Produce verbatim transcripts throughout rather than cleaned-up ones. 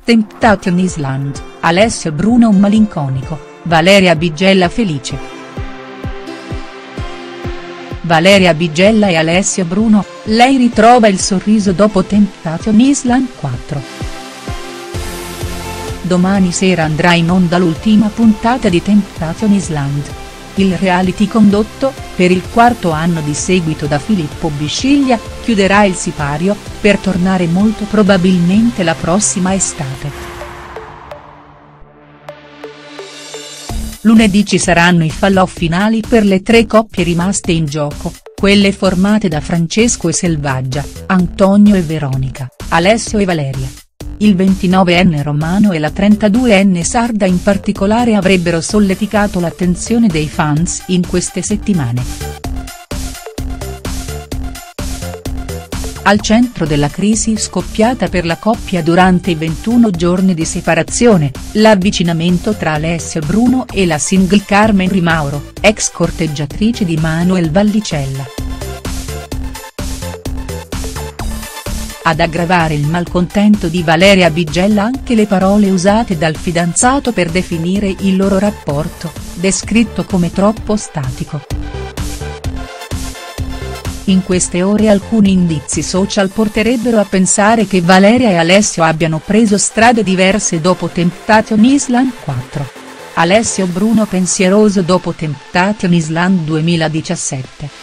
Temptation Island, Alessio Bruno malinconico, Valeria Bigella felice. Valeria Bigella e Alessio Bruno, lei ritrova il sorriso dopo Temptation Island quattro. Domani sera andrà in onda l'ultima puntata di Temptation Island. Il reality condotto, per il quarto anno di seguito da Filippo Bisciglia, chiuderà il sipario, per tornare molto probabilmente la prossima estate. Lunedì ci saranno i fallout finali per le tre coppie rimaste in gioco, quelle formate da Francesco e Selvaggia, Antonio e Veronica, Alessio e Valeria. Il ventinovenne romano e la trentaduenne sarda in particolare avrebbero solleticato l'attenzione dei fans in queste settimane. Al centro della crisi scoppiata per la coppia durante i ventuno giorni di separazione, l'avvicinamento tra Alessio Bruno e la single Carmen Rimauro, ex corteggiatrice di Manuel Vallicella. Ad aggravare il malcontento di Valeria Bigella anche le parole usate dal fidanzato per definire il loro rapporto, descritto come troppo statico. In queste ore alcuni indizi social porterebbero a pensare che Valeria e Alessio abbiano preso strade diverse dopo Temptation Island quattro. Alessio Bruno pensieroso dopo Temptation Island duemiladiciassette.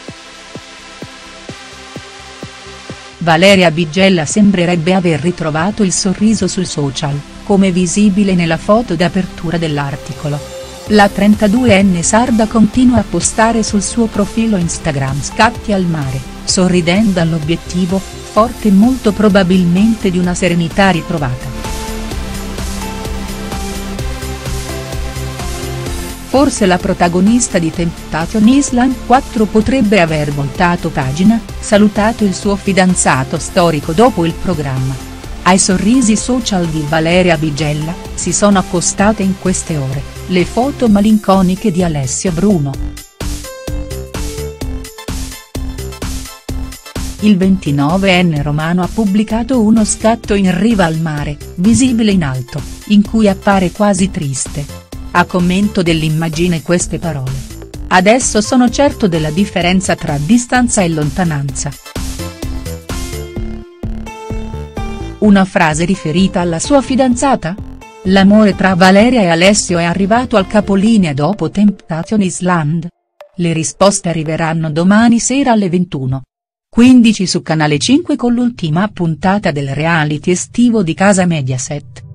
Valeria Bigella sembrerebbe aver ritrovato il sorriso sui social, come visibile nella foto d'apertura dell'articolo. La trentaduenne sarda continua a postare sul suo profilo Instagram scatti al mare, sorridendo all'obiettivo, forte molto probabilmente di una serenità ritrovata. Forse la protagonista di Temptation Island quattro potrebbe aver voltato pagina, salutato il suo fidanzato storico dopo il programma. Ai sorrisi social di Valeria Bigella, si sono accostate in queste ore, le foto malinconiche di Alessio Bruno. Il ventinovenne romano ha pubblicato uno scatto in riva al mare, visibile in alto, in cui appare quasi triste. A commento dell'immagine queste parole: "Adesso sono certo della differenza tra distanza e lontananza". Una frase riferita alla sua fidanzata? L'amore tra Valeria e Alessio è arrivato al capolinea dopo Temptation Island? Le risposte arriveranno domani sera alle ventuno e quindici su Canale cinque con l'ultima puntata del reality estivo di casa Mediaset.